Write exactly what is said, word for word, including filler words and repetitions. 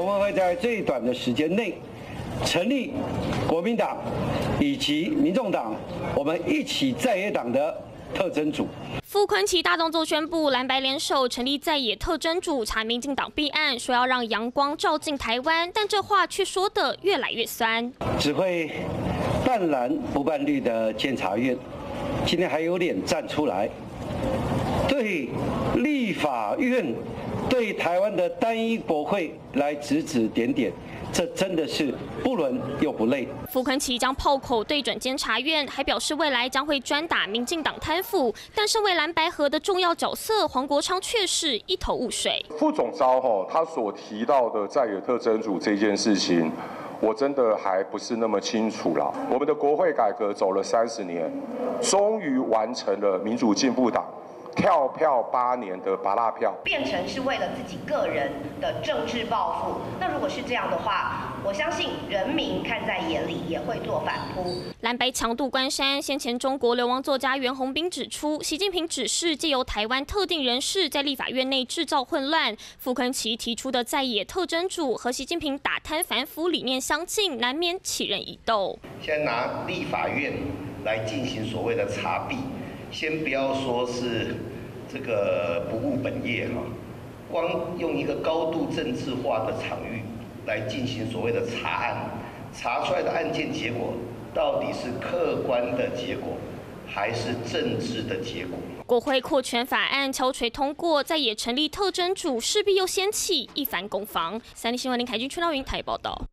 们会在最短的时间内成立国民党以及民众党，我们一起在野党的特侦组。 傅昆萁大动作宣布，蓝白联手成立在野特侦组查民进党弊案，说要让阳光照进台湾，但这话却说得越来越酸。 只会半蓝不半绿的监察院，今天还有脸站出来，对立法院、对台湾的单一国会来指指点点。这真的是不伦又不类。 傅昆萁将炮口对准监察院，还表示未来将会专打民进党贪腐。但身为蓝白合的重要角色，黄国昌却是一头雾水。 副总召哈，他所提到的在野特侦组这件事情，我真的还不是那么清楚啦。我们的国会改革走了三十年，终于完成了民主进步党跳票八年的拔蜡票， 变成是为了自己个人的政治抱负。那如果是这样的话，我相信人民看在眼里也会做反扑。 蓝白强渡关山，先前中国流亡作家袁宏斌指出，习近平指示借由台湾特定人士在立法院内制造混乱。傅昆萁提出的在野特侦组和习近平打贪反腐理念相近，难免起人疑窦。 现在拿立法院来进行所谓的查弊。先不要说是这个不务本业哈，光用一个高度政治化的场域来进行所谓的查案，查出来的案件结果到底是客观的结果，还是政治的结果？ 国会扩权法案敲锤通过，在野成立特侦组，势必又掀起一番攻防。三立新闻林凯君、邱道云台报道。